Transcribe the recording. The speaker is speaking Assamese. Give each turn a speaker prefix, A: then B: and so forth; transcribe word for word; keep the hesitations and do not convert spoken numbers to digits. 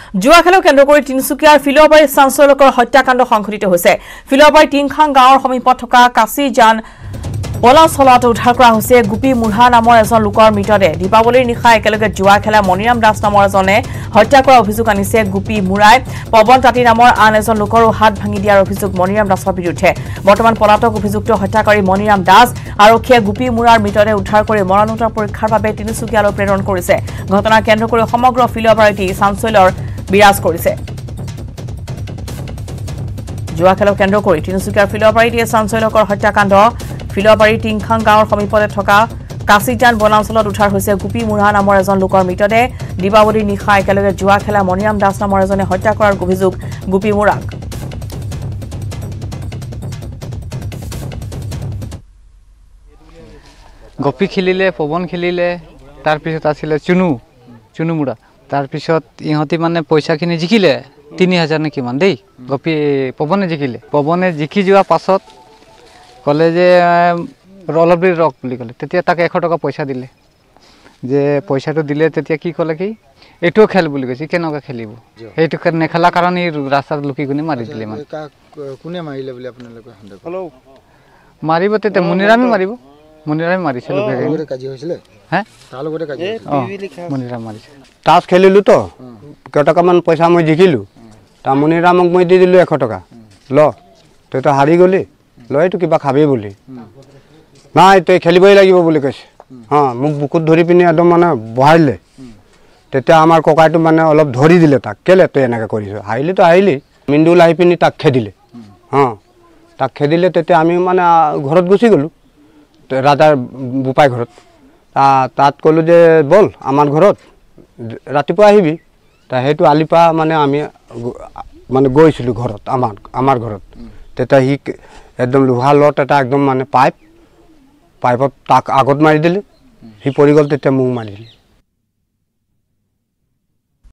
A: জুৱা খেলক কেন্দ্ৰ কৰি তিনিচুকীয়াৰ ফিলবাৰী চাঞ্চলকৰ হত্যাকাণ্ড সংঘটিত হৈছে। ফিলবাৰী টিংখাং গাঁৱৰ সমীপত থকা কাছিজান বলাচলত উদ্ধাৰ কৰা হৈছে গোপী মুঢ়া নামৰ এজন লোকৰ মৃতদেহ। দীপাৱলীৰ নিশা একেলগে জুৱা খেলা মণিৰাম দাস নামৰ এজনে হত্যা কৰাৰ অভিযোগ আনিছে গোপী মুৰাই। পৱন তাঁতী নামৰ আন এজন লোকৰো হাত ভাঙি দিয়াৰ অভিযোগ মণিৰাম দাসৰ বিৰুদ্ধে। বৰ্তমান পলাতক অভিযুক্ত হত্যাকাৰী মণিৰাম দাস আৰক্ষীয়ে গোপী মুৰাৰ মৃতদেহ উদ্ধাৰ কৰি মৰণোত্তৰ পৰীক্ষাৰ বাবে তিনিচুকীয়ালৈ প্ৰেৰণ কৰিছে। ঘটনাক কেন্দ্ৰ কৰি সমগ্ৰ ফিলবাৰীটি চাঞ্চল্যৰ বিৰাজ কৰিছে। জুৱা খেলক কেন্দ্ৰ কৰি তিনিচুকীয়াৰ ফিলবাৰীটিয়ে চাঞ্চল্যকৰ হত্যাকাণ্ড। ফিলবাৰী টিংখাং গাঁৱৰ সমীপতে থকা কাছিজান বনাঞ্চলত উদ্ধাৰ হৈছে গোপী মুঢ়া নামৰ এজন লোকৰ মৃতদেহ। দীপাৱলীৰ নিশা একেলগে জুৱা খেলা মণিৰাম দাস নামৰ এজনে হত্যা কৰাৰ অভিযোগ গোপী মুৰাক।
B: গোপী খেলিলে, পৱন খেলিলে, তাৰপিছত আছিলে চুনু চুনু মুৰা। তাৰপিছত ইহঁতি মানে পইচাখিনি জিকিলে তিনি হাজাৰ নে কিমান দেই। গোপী পৱনে জিকিলে। পৱনে জিকি যোৱাৰ পাছত ক'লে যে অলপ দেৰি ৰখ বুলি ক'লে। তেতিয়া তাকে এশ টকা পইচা দিলে। যে পইচাটো দিলে তেতিয়া কি ক'লে কি এইটোও খেল বুলি কৈছে। কেনেকৈ খেলিব সেইটো নেখেলা কাৰণে ৰাস্তাত লুকি গুণি মাৰি দিলে। মানে
C: কোনে মাৰিলে বুলি আপোনালোকে সন্দেহ কৰে?
B: মাৰিব তেতিয়া মণিৰামে মাৰিব। মণিৰামে মাৰিছে। হে মণিৰাম মাৰিছে।
D: টাচ খেলিলোঁ তো কেইটকামান পইচা মই জিকিলোঁ। তাৰ মণিৰামক মই দি দিলোঁ এশ টকা ল তই তো হাৰি গ'লি ল এইটো কিবা খাবি বুলি। নাই তই খেলিবই লাগিব বুলি কৈছে। অঁ মোক বুকুত ধৰি পিনি একদম মানে বহাই দিলে। তেতিয়া আমাৰ ককাইটো মানে অলপ ধৰি দিলে তাক। কেলে তই এনেকৈ কৰিছ? হাৰিলিতো হাৰিলি। মিন্দুল আহি পিনি তাক খেদিলে। অঁ তাক খেদিলে তেতিয়া আমি মানে ঘৰত গুচি গ'লোঁ ৰাজাৰ বোপাই ঘৰত। তাত ক'লোঁ যে ব'ল আমাৰ ঘৰত ৰাতিপুৱা আহিবি। তা সেইটো আলিপা মানে আমি মানে গৈছিলোঁ ঘৰত আমাৰ আমাৰ ঘৰত। তেতিয়া সি একদম লোহাৰ লট এটা একদম মানে পাইপ পাইপত তাক আগত মাৰি দিলে। সি পৰি গ'ল। তেতিয়া মোক মাৰি দিলে।